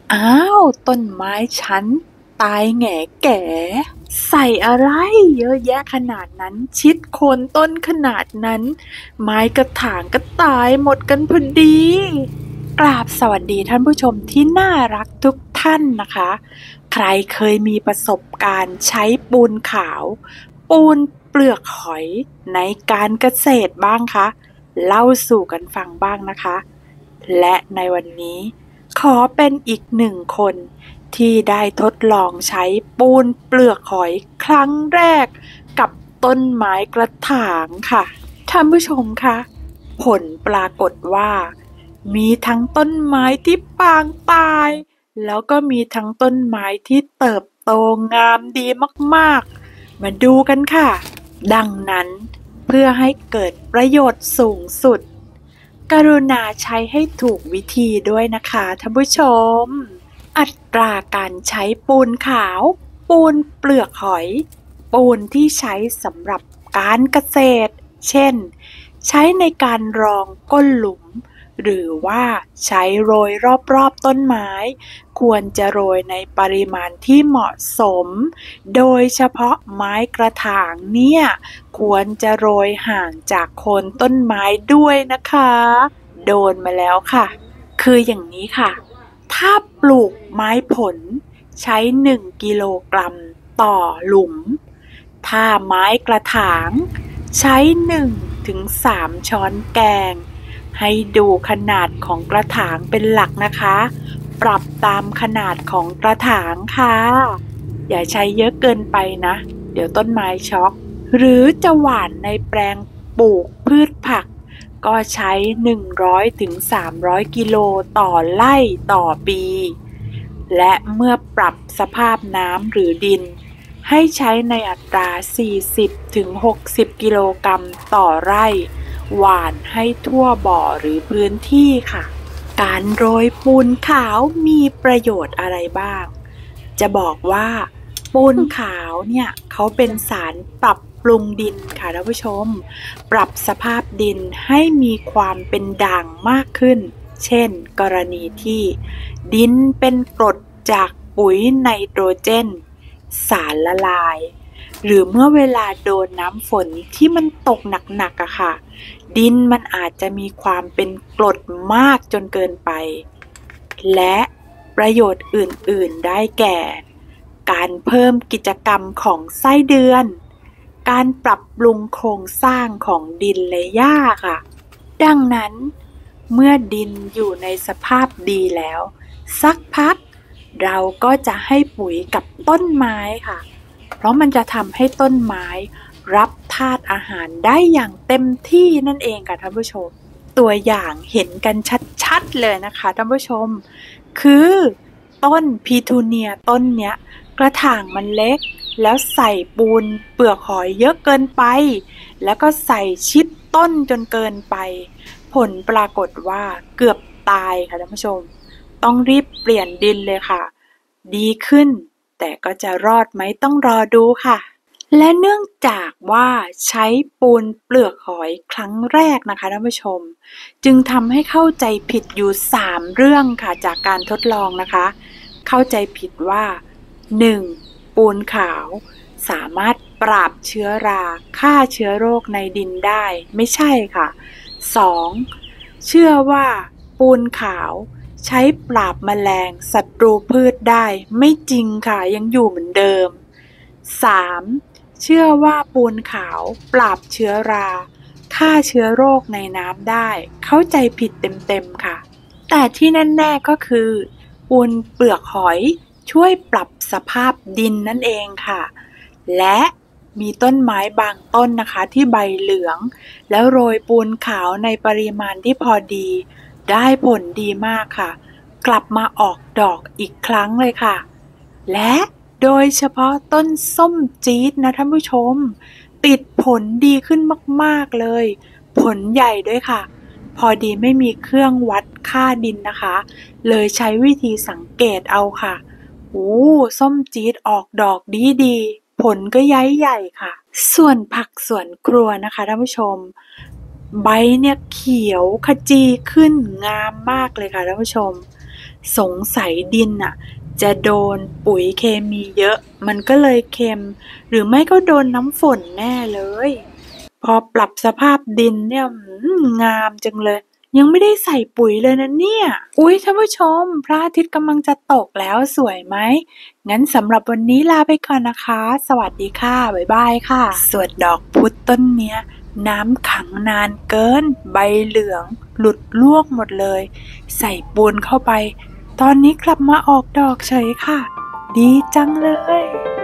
อ้าวต้นไม้ฉันตายแหง่แก่ใส่อะไรเยอะแยะขนาดนั้นชิดโคนต้นขนาดนั้นไม้กระถางก็ตายหมดกันพอดีกราบสวัสดีท่านผู้ชมที่น่ารักทุกท่านนะคะใครเคยมีประสบการณ์ใช้ปูนขาวปูนเปลือกหอยในการเกษตรบ้างคะเล่าสู่กันฟังบ้างนะคะและในวันนี้ขอเป็นอีกหนึ่งคนที่ได้ทดลองใช้ปูนเปลือกหอยครั้งแรกกับต้นไม้กระถางค่ะท่านผู้ชมคะผลปรากฏว่ามีทั้งต้นไม้ที่ปางตายแล้วก็มีทั้งต้นไม้ที่เติบโตงามดีมากๆมาดูกันค่ะดังนั้นเพื่อให้เกิดประโยชน์สูงสุดกรุณาใช้ให้ถูกวิธีด้วยนะคะท่านผู้ชม อัตราการใช้ปูนขาวปูนเปลือกหอยปูนที่ใช้สำหรับการเกษตรเช่นใช้ในการรองก้นหลุมหรือว่าใช้โรยรอบๆต้นไม้ควรจะโรยในปริมาณที่เหมาะสมโดยเฉพาะไม้กระถางเนี่ยควรจะโรยห่างจากโคนต้นไม้ด้วยนะคะโดนมาแล้วค่ะคืออย่างนี้ค่ะ ถ้าปลูกไม้ผลใช้1กิโลกรัมต่อหลุม ถ้าไม้กระถางใช้1ถึง3ช้อนแกง ให้ดูขนาดของกระถางเป็นหลักนะคะ ปรับตามขนาดของกระถางค่ะ อย่าใช้เยอะเกินไปนะ เดี๋ยวต้นไม้ช็อก หรือจะหว่านในแปลงปลูกพืชผัก ก็ใช้100ถึง300กิโลต่อไร่ต่อปีและเมื่อปรับสภาพน้ำหรือดินให้ใช้ในอัตรา40ถึง60กิโลกรัมต่อไร่หว่านให้ทั่วบ่อหรือพื้นที่ค่ะการโรยปูนขาวมีประโยชน์อะไรบ้างจะบอกว่าปูนขาวเนี่ยเขาเป็นสารปรับปรุงดินค่ะท่านผู้ชมปรับสภาพดินให้มีความเป็นด่างมากขึ้นเช่นกรณีที่ดินเป็นกรดจากปุ๋ยไนโตรเจนสารละลายหรือเมื่อเวลาโดนน้ำฝนที่มันตกหนักๆอะค่ะดินมันอาจจะมีความเป็นกรดมากจนเกินไปและประโยชน์อื่นๆได้แก่การเพิ่มกิจกรรมของไส้เดือนการปรับปรุงโครงสร้างของดินและหญ้าค่ะดังนั้นเมื่อดินอยู่ในสภาพดีแล้วสักพักเราก็จะให้ปุ๋ยกับต้นไม้ค่ะเพราะมันจะทำให้ต้นไม้รับธาตุอาหารได้อย่างเต็มที่นั่นเองค่ะท่านผู้ชมตัวอย่างเห็นกันชัดๆเลยนะคะท่านผู้ชมคือต้นพีทูเนียต้นเนี้ยกระถางมันเล็กแล้วใส่ปูนเปลือกหอยเยอะเกินไปแล้วก็ใส่ชิดต้นจนเกินไปผลปรากฏว่าเกือบตายค่ะท่านผู้ชมต้องรีบเปลี่ยนดินเลยค่ะดีขึ้นแต่ก็จะรอดไหมต้องรอดูค่ะและเนื่องจากว่าใช้ปูนเปลือกหอยครั้งแรกนะคะท่านผู้ชมจึงทำให้เข้าใจผิดอยู่3เรื่องค่ะจากการทดลองนะคะเข้าใจผิดว่า 1. ปูนขาวสามารถปราบเชื้อราฆ่าเชื้อโรคในดินได้ไม่ใช่ค่ะ 2. เชื่อว่าปูนขาวใช้ปราบแมลงศัตรูพืชได้ไม่จริงค่ะยังอยู่เหมือนเดิม 3. เชื่อว่าปูนขาวปราบเชื้อราฆ่าเชื้อโรคในน้ำได้เข้าใจผิดเต็มๆค่ะแต่ที่แน่ๆก็คือปูนเปลือกหอยช่วยปรับสภาพดินนั่นเองค่ะและมีต้นไม้บางต้นนะคะที่ใบเหลืองแล้วโรยปูนขาวในปริมาณที่พอดีได้ผลดีมากค่ะกลับมาออกดอกอีกครั้งเลยค่ะและโดยเฉพาะต้นส้มจี๊ดนะท่านผู้ชมติดผลดีขึ้นมากๆเลยผลใหญ่ด้วยค่ะพอดีไม่มีเครื่องวัดค่าดินนะคะเลยใช้วิธีสังเกตเอาค่ะส้มจี๊ดออกดอกดีๆผลก็ย้ายใหญ่ค่ะส่วนผักสวนครัวนะคะท่านผู้ชมใบเนี่ยเขียวขจีขึ้นงามมากเลยค่ะท่านผู้ชมสงสัยดินน่ะจะโดนปุ๋ยเคมีเยอะมันก็เลยเค็มหรือไม่ก็โดนน้ำฝนแน่เลยพอปรับสภาพดินเนี่ยงามจังเลยยังไม่ได้ใส่ปุ๋ยเลยนะเนี่ยอุ๊ยท่านผู้ชมพระอาทิตย์กำลังจะตกแล้วสวยไหมงั้นสำหรับวันนี้ลาไปก่อนนะคะสวัสดีค่ะบ๊ายบายค่ะส่วนดอกพุธต้นเนี้ยน้ำขังนานเกินใบเหลืองหลุดร่วงหมดเลยใส่ปูนเข้าไปตอนนี้กลับมาออกดอกเฉยค่ะดีจังเลย